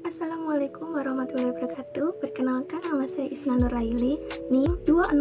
Assalamualaikum warahmatullahi wabarakatuh. Perkenalkan, nama saya Isna Nuraili, NIM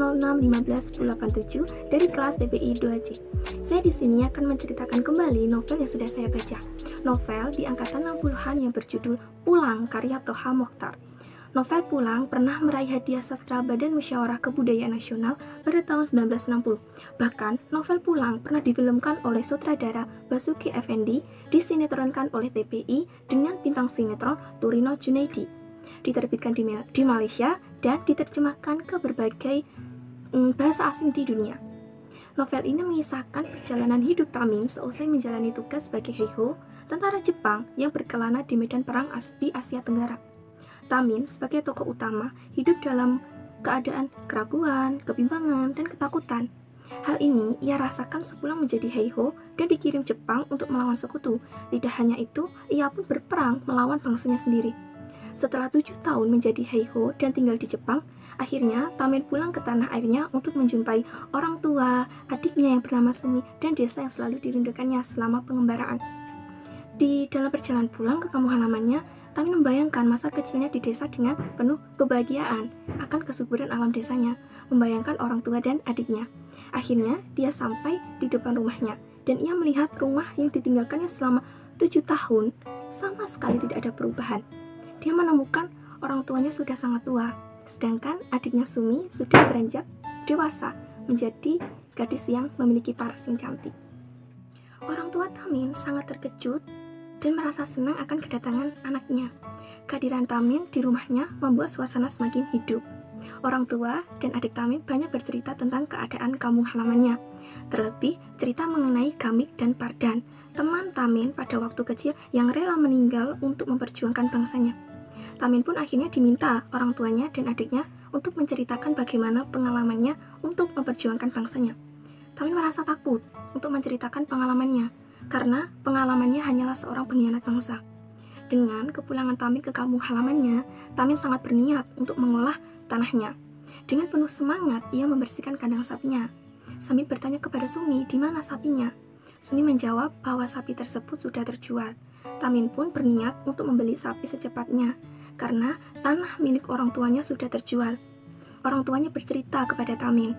206151087 dari kelas TPI 2C. Saya di sini akan menceritakan kembali novel yang sudah saya baca. Novel di angkatan 60-an yang berjudul Pulang karya Toha Mokhtar. Novel Pulang pernah meraih hadiah sastra Badan Musyawarah Kebudayaan Nasional pada tahun 1960. Bahkan, novel Pulang pernah difilmkan oleh sutradara Basuki Effendi, disinetronkan oleh TPI dengan bintang sinetron Turino Junaidi, diterbitkan di Malaysia dan diterjemahkan ke berbagai bahasa asing di dunia. Novel ini mengisahkan perjalanan hidup Tamin seusai menjalani tugas sebagai Heiho, tentara Jepang yang berkelana di medan perang di Asia Tenggara. Tamin sebagai tokoh utama hidup dalam keadaan keraguan, kebimbangan, dan ketakutan. Hal ini ia rasakan sepulang menjadi Heiho dan dikirim Jepang untuk melawan sekutu. Tidak hanya itu, ia pun berperang melawan bangsanya sendiri. Setelah 7 tahun menjadi Heiho dan tinggal di Jepang, akhirnya Tamin pulang ke tanah airnya untuk menjumpai orang tua, adiknya yang bernama Sumi, dan desa yang selalu dirindukannya selama pengembaraan. Di dalam perjalanan pulang ke kampung halamannya, Tamin membayangkan masa kecilnya di desa dengan penuh kebahagiaan akan kesuburan alam desanya, membayangkan orang tua dan adiknya. Akhirnya, dia sampai di depan rumahnya, dan ia melihat rumah yang ditinggalkannya selama 7 tahun sama sekali tidak ada perubahan. Dia menemukan orang tuanya sudah sangat tua, sedangkan adiknya Sumi sudah beranjak dewasa, menjadi gadis yang memiliki paras yang cantik. Orang tua Tamin sangat terkejut dan merasa senang akan kedatangan anaknya. Kehadiran Tamin di rumahnya membuat suasana semakin hidup. Orang tua dan adik Tamin banyak bercerita tentang keadaan kampung halamannya. Terlebih, cerita mengenai Gamik dan Pardan, teman Tamin pada waktu kecil yang rela meninggal untuk memperjuangkan bangsanya. Tamin pun akhirnya diminta orang tuanya dan adiknya untuk menceritakan bagaimana pengalamannya untuk memperjuangkan bangsanya. Tamin merasa takut untuk menceritakan pengalamannya, karena pengalamannya hanyalah seorang pengkhianat bangsa. Dengan kepulangan Tamin ke kampung halamannya, Tamin sangat berniat untuk mengolah tanahnya. Dengan penuh semangat, ia membersihkan kandang sapinya. Sambil bertanya kepada Sumi, di mana sapinya? Sumi menjawab bahwa sapi tersebut sudah terjual. Tamin pun berniat untuk membeli sapi secepatnya, karena tanah milik orang tuanya sudah terjual. Orang tuanya bercerita kepada Tamin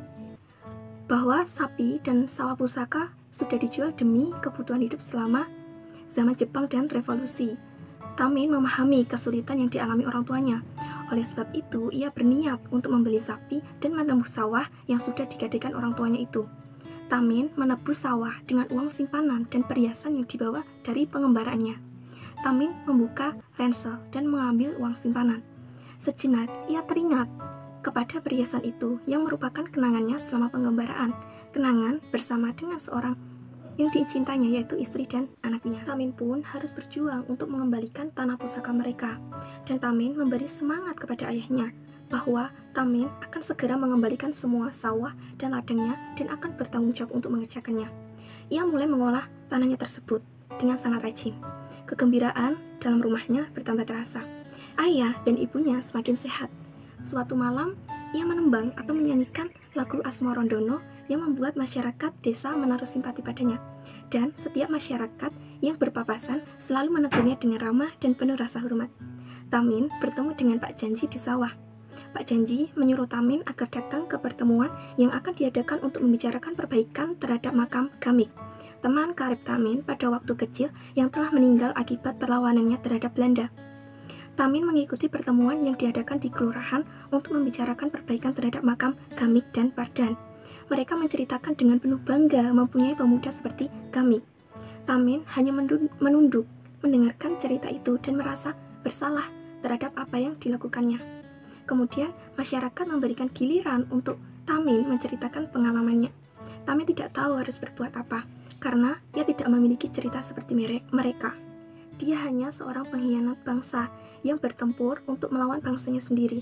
bahwa sapi dan sawah pusaka sudah dijual demi kebutuhan hidup selama zaman Jepang dan revolusi. Tamin memahami kesulitan yang dialami orang tuanya. Oleh sebab itu, ia berniat untuk membeli sapi dan menebus sawah yang sudah digadaikan orang tuanya itu. Tamin menebus sawah dengan uang simpanan dan perhiasan yang dibawa dari pengembaraannya. Tamin membuka ransel dan mengambil uang simpanan. Sejenak, ia teringat kepada perhiasan itu yang merupakan kenangannya selama pengembaraan, kenangan bersama dengan seorang yang dicintanya, yaitu istri dan anaknya. Tamin pun harus berjuang untuk mengembalikan tanah pusaka mereka, dan Tamin memberi semangat kepada ayahnya bahwa Tamin akan segera mengembalikan semua sawah dan ladangnya dan akan bertanggung jawab untuk mengerjakannya. Ia mulai mengolah tanahnya tersebut dengan sangat rajin. Kegembiraan dalam rumahnya bertambah terasa. Ayah dan ibunya semakin sehat. Suatu malam, ia menembang atau menyanyikan lagu Asmarondono yang membuat masyarakat desa menaruh simpati padanya. Dan setiap masyarakat yang berpapasan selalu menegurnya dengan ramah dan penuh rasa hormat. Tamin bertemu dengan Pak Janji di sawah. Pak Janji menyuruh Tamin agar datang ke pertemuan yang akan diadakan untuk membicarakan perbaikan terhadap makam Gamik, teman karib Tamin pada waktu kecil yang telah meninggal akibat perlawanannya terhadap Belanda. Tamin mengikuti pertemuan yang diadakan di kelurahan untuk membicarakan perbaikan terhadap makam Gamik dan Pardan. Mereka menceritakan dengan penuh bangga mempunyai pemuda seperti Gamik. Tamin hanya menunduk mendengarkan cerita itu dan merasa bersalah terhadap apa yang dilakukannya. Kemudian masyarakat memberikan giliran untuk Tamin menceritakan pengalamannya. Tamin tidak tahu harus berbuat apa, karena ia tidak memiliki cerita seperti mereka. Dia hanya seorang pengkhianat bangsa yang bertempur untuk melawan bangsanya sendiri.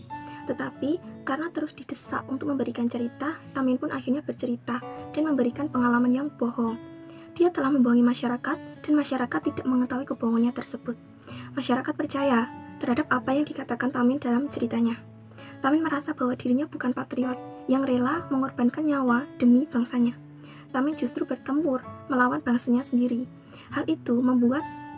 Tetapi karena terus didesak untuk memberikan cerita, Tamin pun akhirnya bercerita dan memberikan pengalaman yang bohong. Dia telah membohongi masyarakat dan masyarakat tidak mengetahui kebohongannya tersebut. Masyarakat percaya terhadap apa yang dikatakan Tamin dalam ceritanya. Tamin merasa bahwa dirinya bukan patriot yang rela mengorbankan nyawa demi bangsanya. Tamin justru bertempur melawan bangsanya sendiri. Hal itu membuat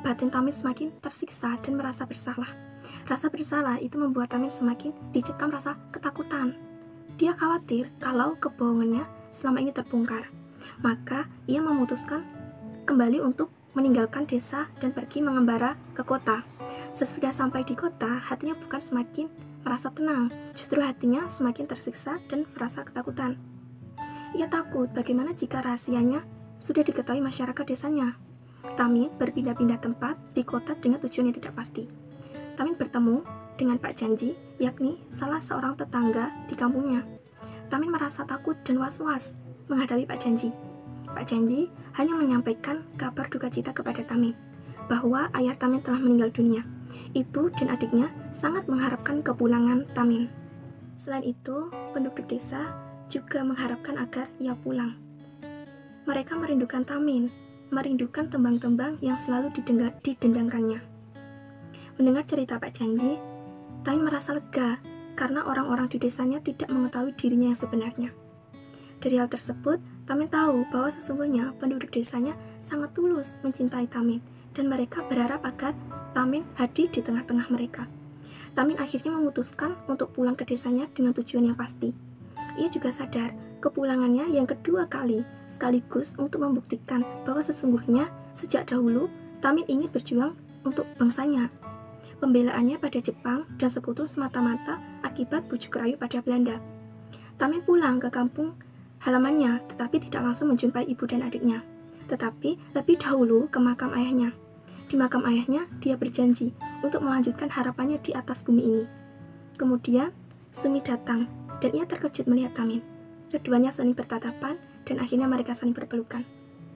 batin Tamin semakin tersiksa dan merasa bersalah. Rasa bersalah itu membuat Tamin semakin dicekam rasa ketakutan. Dia khawatir kalau kebohongannya selama ini terbongkar. Maka ia memutuskan kembali untuk meninggalkan desa dan pergi mengembara ke kota. Sesudah sampai di kota, hatinya bukan semakin merasa tenang, justru hatinya semakin tersiksa dan merasa ketakutan. Ia takut bagaimana jika rahasianya sudah diketahui masyarakat desanya. Tamin berpindah-pindah tempat di kota dengan tujuan yang tidak pasti. Tamin bertemu dengan Pak Janji, yakni salah seorang tetangga di kampungnya. Tamin merasa takut dan was-was menghadapi Pak Janji. Pak Janji hanya menyampaikan kabar duka cita kepada Tamin, bahwa ayah Tamin telah meninggal dunia. Ibu dan adiknya sangat mengharapkan kepulangan Tamin. Selain itu, penduduk desa juga mengharapkan agar ia pulang. Mereka merindukan Tamin, merindukan tembang-tembang yang selalu didendangkannya. Mendengar cerita Pak Janji, Tamin merasa lega karena orang-orang di desanya tidak mengetahui dirinya yang sebenarnya. Dari hal tersebut, Tamin tahu bahwa sesungguhnya penduduk desanya sangat tulus mencintai Tamin, dan mereka berharap agar Tamin hadir di tengah-tengah mereka. Tamin akhirnya memutuskan untuk pulang ke desanya dengan tujuan yang pasti. Ia juga sadar kepulangannya yang kedua kali sekaligus untuk membuktikan bahwa sesungguhnya sejak dahulu Tamin ingin berjuang untuk bangsanya. Pembelaannya pada Jepang dan sekutu semata-mata akibat bujuk rayu pada Belanda. Tamin pulang ke kampung halamannya, tetapi tidak langsung menjumpai ibu dan adiknya, tetapi lebih dahulu ke makam ayahnya. Di makam ayahnya, dia berjanji untuk melanjutkan harapannya di atas bumi ini. Kemudian, Sumi datang, dan ia terkejut melihat Tamin. Keduanya saling bertatapan, dan akhirnya mereka saling berpelukan.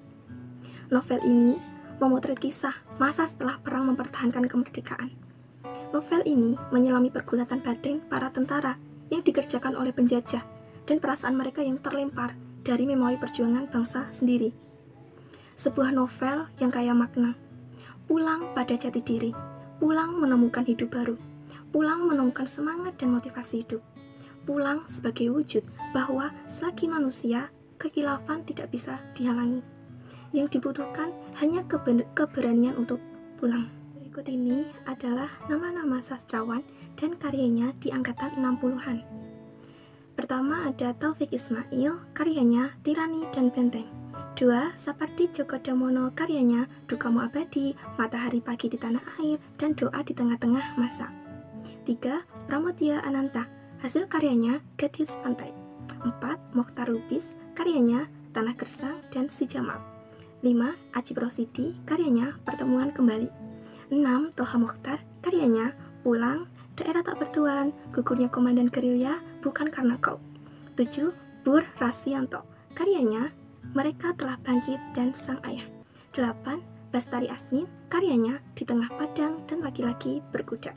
Novel ini memotret kisah masa setelah perang mempertahankan kemerdekaan. Novel ini menyelami pergulatan batin para tentara yang dikerjakan oleh penjajah, dan perasaan mereka yang terlempar dari memori perjuangan bangsa sendiri. Sebuah novel yang kaya makna. Pulang pada jati diri, pulang menemukan hidup baru, pulang menemukan semangat dan motivasi hidup, pulang sebagai wujud bahwa selagi manusia, kekhilafan tidak bisa dihalangi. Yang dibutuhkan hanya keberanian untuk pulang. Berikut ini adalah nama-nama sastrawan dan karyanya di angkatan 60-an. Pertama ada Taufik Ismail, karyanya Tirani dan Benteng. 2. Sapardi Djoko Damono, karyanya Dukamu Abadi, Matahari Pagi di Tanah Air, dan Doa di Tengah-Tengah Masa. 3. Pramoedya Ananta, hasil karyanya Gadis Pantai. 4. Mokhtar Lubis, karyanya Tanah Gersang dan Si Jamal. 5. Ajib Rosidi, karyanya Pertemuan Kembali. 6. Toha Mokhtar, karyanya Pulang, Daerah Tak Bertuan, Gugurnya Komandan Gerilya, Bukan Karena Kau. 7. Bur Rasyanto, karyanya Mereka Telah Bangkit dan Sang Ayah. 8. Bastari Asnin, karyanya Di Tengah Padang dan Laki-Laki Berkuda.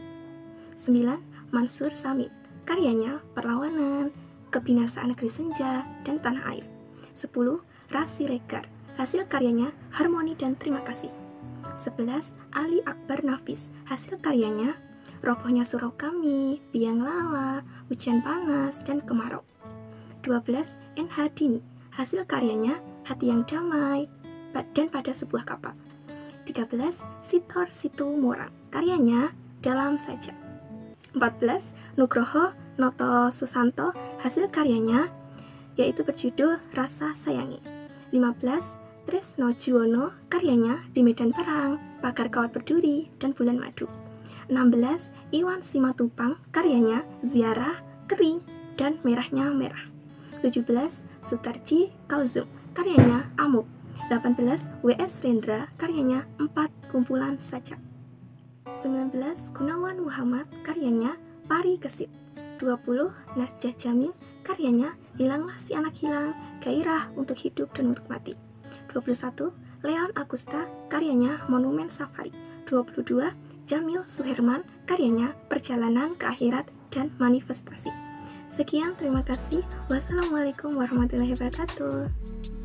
9. Mansur Samin, karyanya Perlawanan, Kebinasaan Negeri Senja, dan Tanah Air. 10. Rasi Regar, hasil karyanya Harmoni dan Terima Kasih. 11. Ali Akbar Nafis, hasil karyanya Robohnya Surau Kami, Biang Lala, Hujan Panas, dan Kemarau. 12. NH Dini, hasil karyanya Hati Yang Damai dan Pada Sebuah Kapal. 13. Sitor Situ Morang, karyanya Dalam Saja. 14. Nugroho Noto Susanto, hasil karyanya yaitu berjudul Rasa Sayangi. 15. Tresno Juwono, karyanya Di Medan Perang, Pagar Kawat Berduri, dan Bulan Madu. 16. Iwan Simatupang, karyanya Ziarah, Kering, dan Merahnya Merah. 17. Sutarji Kalzum, karyanya Amuk. 18. W.S. Rendra, karyanya 4 Kumpulan Saja. 19. Gunawan Muhammad, karyanya Pari Kesit. 20. Nasjah Jamil, karyanya Hilanglah Si Anak Hilang, Gairah Untuk Hidup dan Untuk Mati. 21. Leon Agusta, karyanya Monumen Safari. 22. Jamil Suherman, karyanya Perjalanan ke Akhirat dan Manifestasi. Sekian, terima kasih. Wassalamualaikum warahmatullahi wabarakatuh.